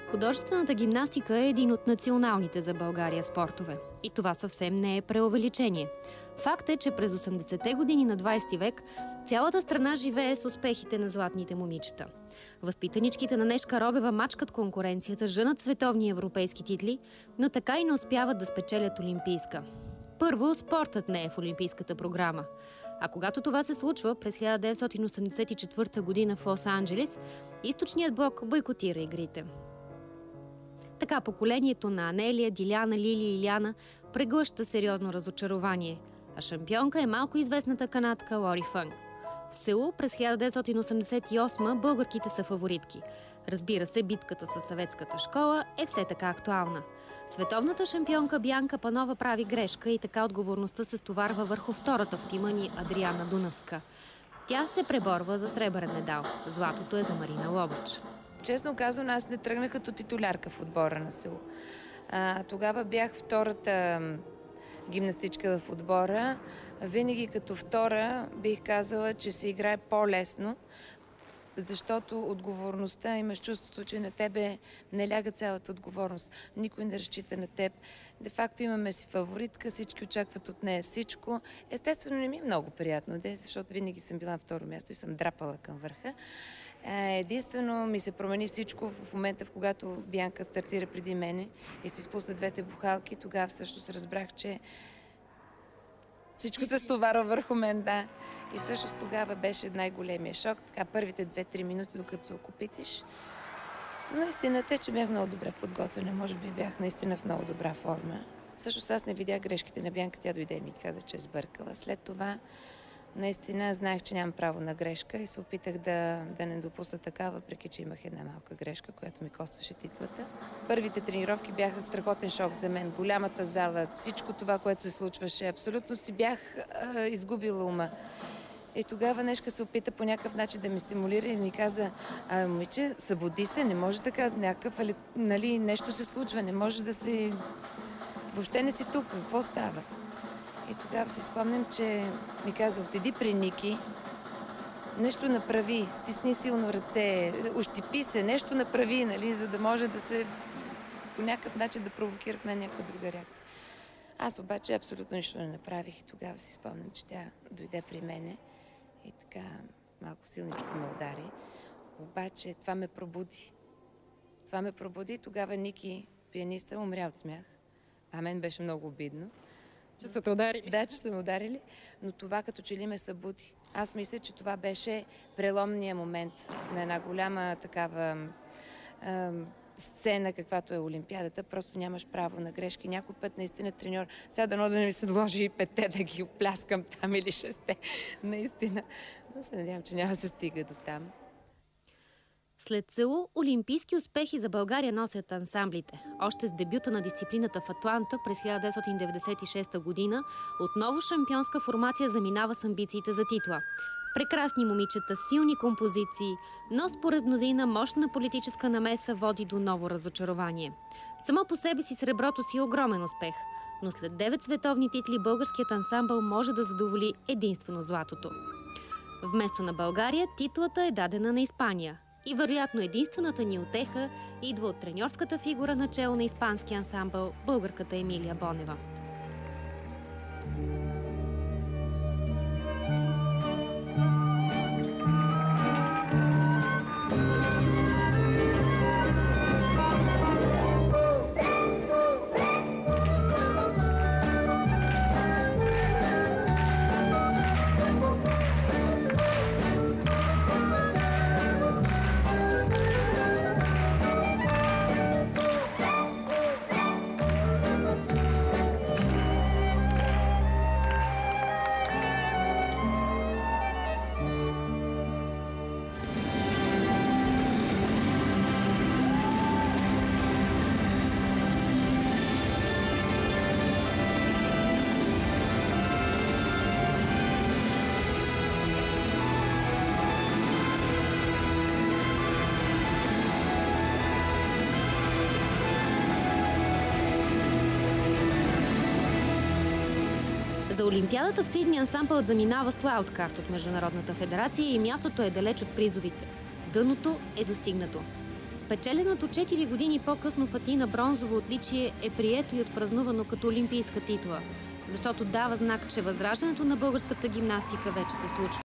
Художествената гимнастика е един от националните за България спортове. И това съвсем не е преувеличение. Факт е, че през 80-те години на 20 век цялата страна живее с успехите на златните момичета. Възпитаничките на Нешка Робева мачкат конкуренцията, жънат световни и европейски титли, но така и не успяват да спечелят олимпийска. Първо, спортът не е в олимпийската програма. А когато това се случва през 1984 година в Лос-Анджелис, източният блок бойкотира игрите. Така поколението на Анелия, Диляна, Лили и Иляна преглъща сериозно разочарование, а шампионка е малко известната канадка Лори Фънк. В Сеул през 1988 българките са фаворитки. Разбира се, битката със съветската школа е все така актуална. Световната шампионка Бянка Панова прави грешка и така отговорността се стоварва върху втората в тима ни Адриана Дунавска. Тя се преборва за сребърен медал. Златото е за Марина Лобач. Честно казвам, аз не тръгна като титулярка в отбора на Сеул. Тогава бях втората гимнастичка в отбора. Винаги като втора бих казала, че се играе по-лесно, защото отговорността, имаш чувството, че на тебе не ляга цялата отговорност. Никой не разчита на теб. Де факто имаме си фаворитка, всички очакват от нея всичко. Естествено не ми е много приятно, защото винаги съм била на второ място и съм драпала към върха. Единствено ми се промени всичко в момента, в когато Бянка стартира преди мене и се изпусна двете бухалки. Тогава всъщност разбрах, че всичко се стоварва върху мен, да. И всъщност тогава беше най-големия шок. Така, първите 2-3 минути, докато се окопитиш. Но истината е, че бях много добре подготвена. Може би бях наистина в много добра форма. Всъщност аз не видях грешките на Бянка. Тя дойде и ми каза, че е сбъркала. След това наистина знаех, че нямам право на грешка и се опитах да не допусна така, въпреки че имах една малка грешка, която ми костваше титлата. Първите тренировки бяха страхотен шок за мен. Голямата зала, всичко това, което се случваше, абсолютно си бях изгубила ума. И тогава Нешка се опита по някакъв начин да ме стимулира и ми каза: момиче, събуди се, не може така, нещо се случва, не може да се... Въобще не си тук, какво става? И тогава си спомням, че ми каза: отиди при Ники, нещо направи, стисни силно ръце, ощипи се, нещо направи, за да може да се по някакъв начин да провокира в мен някаква друга реакция. Аз обаче абсолютно нищо не направих и тогава си спомням, че тя дойде при мене и така малко силничко ме удари. Обаче това ме пробуди. Това ме пробуди и тогава Ники, пианиста, умря от смях. А мен беше много обидно. Че са те ударили? Да, че са ме ударили, но това като че ли ме събуди. Аз мисля, че това беше преломния момент на една голяма такава сцена, каквато е Олимпиадата. Просто нямаш право на грешки. Някой път наистина треньор, сега дано да не ми се наложи и 5 да ги опляскам там или 6, наистина. Но се надявам, че няма да се стига до там. След Сеул, олимпийски успехи за България носят ансамблите. Още с дебюта на дисциплината в Атланта през 1996 година, отново шампионска формация заминава с амбициите за титла. Прекрасни момичета, силни композиции, но според мнозина мощна политическа намеса води до ново разочарование. Само по себе си среброто си е огромен успех, но след 9 световни титли българският ансамбъл може да задоволи единствено златото. Вместо на България, титлата е дадена на Испания. И вероятно единствената ни утеха идва от треньорската фигура начело на испански ансамбъл, българката Емилия Бонева. За Олимпиадата в Сидни ансамбълът заминава с уайлдкарт от Международната федерация и мястото е далеч от призовите. Дъното е достигнато. Спечеленото 4 години по-късно в Атина бронзово отличие е прието и отпразнувано като олимпийска титла, защото дава знак, че възраждането на българската гимнастика вече се случва.